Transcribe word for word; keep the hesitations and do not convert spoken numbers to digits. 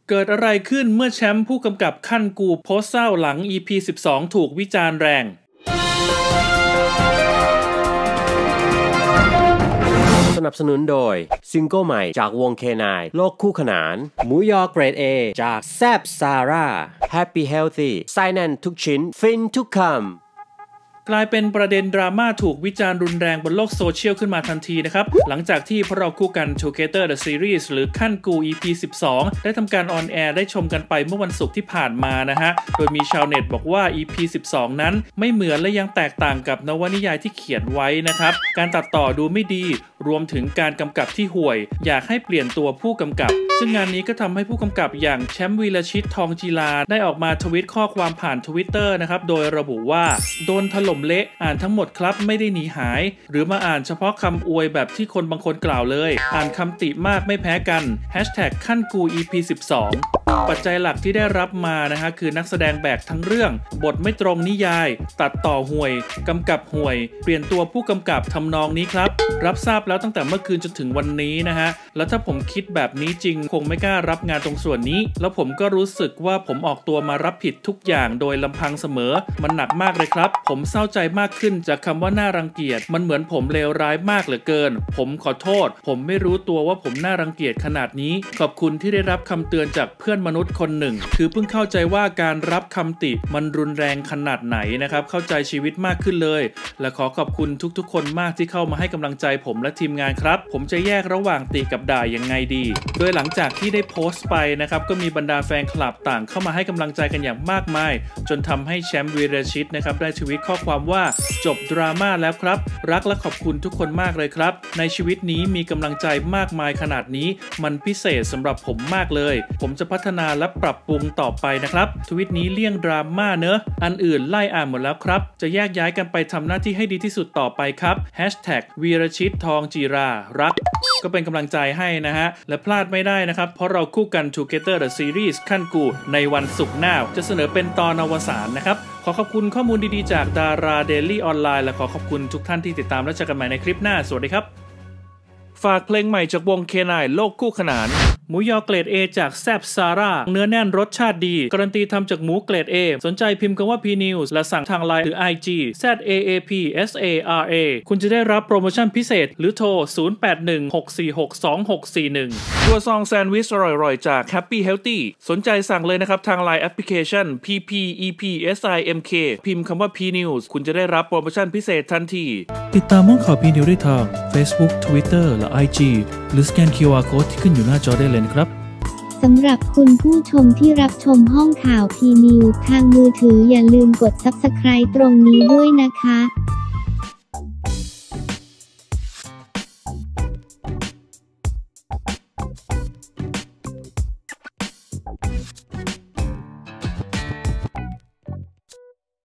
เกิดอะไรขึ้นเมื่อแชมป์ผู้กำกับขั้นกูโพสต์เศร้าหลัง อี พี สิบสอง ถูกวิจารณ์แรงสนับสนุนโดยซิงเกิลใหม่จากวงเคนายโลกคู่ขนานหมูยอเกรด เอ จากแซบซาร่า Happy Healthy ไส้แน่นทุกชิ้นฟินทุกคำกลายเป็นประเด็นดราม่าถูกวิจารณ์รุนแรงบนโลกโซเชียลขึ้นมาทันทีนะครับหลังจากที่พวกเราคู่กัน Together the Series หรือขั้นกู อี พี สิบสอง ได้ทำการออนแอร์ได้ชมกันไปเมื่อวันศุกร์ที่ผ่านมานะฮะโดยมีชาวเน็ตบอกว่า อี พี สิบสอง นั้นไม่เหมือนและยังแตกต่างกับนวนิยายที่เขียนไว้นะครับการตัดต่อดูไม่ดีรวมถึงการกำกับที่ห่วยอยากให้เปลี่ยนตัวผู้กำกับซึ่งงานนี้ก็ทำให้ผู้กำกับอย่างแชมป์วีรชิตทองจีราได้ออกมาทวิตข้อความผ่าน Twitter นะครับโดยระบุว่าโดนถล่มเละอ่านทั้งหมดครับไม่ได้หนีหายหรือมาอ่านเฉพาะคำอวยแบบที่คนบางคนกล่าวเลยอ่านคำติมากไม่แพ้กัน แฮชแท็ก ขั้นกู อี พี สิบสอง ปัจจัยหลักที่ได้รับมานะฮะคือนักแสดงแบกทั้งเรื่องบทไม่ตรงนิยายตัดต่อห่วยกำกับห่วยเปลี่ยนตัวผู้กำกับทำนองนี้ครับรับทราบแล้วตั้งแต่เมื่อคืนจนถึงวันนี้นะฮะแล้วถ้าผมคิดแบบนี้จริงคงไม่กล้ารับงานตรงส่วนนี้แล้วผมก็รู้สึกว่าผมออกตัวมารับผิดทุกอย่างโดยลำพังเสมอมันหนักมากเลยครับผมเศร้าใจมากขึ้นจากคำว่าน่ารังเกียจมันเหมือนผมเลวร้ายมากเหลือเกินผมขอโทษผมไม่รู้ตัวว่าผมน่ารังเกียจขนาดนี้ขอบคุณที่ได้รับคำเตือนจากเพื่อนมนุษย์คนหนึ่งคือเพิ่งเข้าใจว่าการรับคำติมันรุนแรงขนาดไหนนะครับเข้าใจชีวิตมากขึ้นเลยและขอขอบคุณทุกๆคนมากที่เข้ามาให้กำลังใจผมและทีมงานครับผมจะแยกระหว่างติกับด่ายังไงดีโดยหลังจากที่ได้โพสต์ไปนะครับก็มีบรรดาแฟนคลับต่างเข้ามาให้กำลังใจกันอย่างมากมายจนทำให้แชมป์วีรชิตนะครับได้ทวิตข้อความว่าจบดราม่าแล้วครับรักและขอบคุณทุกคนมากเลยครับในชีวิตนี้มีกำลังใจมากมายขนาดนี้มันพิเศษสำหรับผมมากเลยผมจะพัฒนาและปรับปรุงต่อไปนะครับทวิตนี้เลี่ยงดราม่าเนอะอันอื่นไล่อ่านหมดแล้วครับจะแยกย้ายกันไปทำหน้าที่ให้ดีที่สุดต่อไปครับแฮชแท็กวีรชิตทองจีรารักก็เป็นกำลังใจให้นะฮะและพลาดไม่ได้นะครับเพราะเราคู่กัน Together the Series ขั้นกูในวันศุกร์หน้าจะเสนอเป็นตอนอวสานนะครับขอขอบคุณข้อมูลดีๆจากดาราเดลี่ออนไลน์และขอขอบคุณทุกท่านที่ติดตามและเจอกันใหม่ในคลิปหน้าสวัสดีครับฝากเพลงใหม่จากวงเคนายโลกคู่ขนานหมูยอเกรด A จากแซบซาร่าเนื้อแน่นรสชาติดีการันตีทำจากหมูเกรด A สนใจพิมพ์คำว่า พี นิวส์ และสั่งทางไลน์หรือ ไอ จี แซด เอ เอ พี เอส เอ อาร์ เอ คุณจะได้รับโปรโมชั่นพิเศษหรือโทร ศูนย์ แปด หนึ่ง หก สี่ หก สอง หก สี่ หนึ่ง ตัวซองแซนด์วิชอร่อยๆจาก Happy Healthy สนใจสั่งเลยนะครับทางไลน์แอปพลิเคชัน พี พี อี พี เอส ไอ เอ็ม เค พิมพ์คำว่า พี นิวส์ คุณจะได้รับโปรโมชั่นพิเศษทันทีติดตามห้องข่าว พี นิวส์ ได้ทาง Facebook Twitter และ ไอ จี หรือสแกน คิว อาร์ Code ที่ขึ้นอยู่หน้าจอได้เลยนะครับสำหรับคุณผู้ชมที่รับชมห้องข่าว พี นิวส์ ทางมือถืออย่าลืมกด ซับสไครบ์ ตรงนี้ด้วยนะคะ